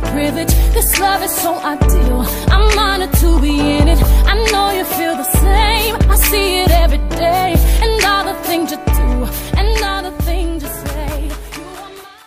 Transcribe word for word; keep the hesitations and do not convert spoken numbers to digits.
privilege. This love is so ideal, I'm honored to be in it. I know you feel the same, I see it every day. And all the things you do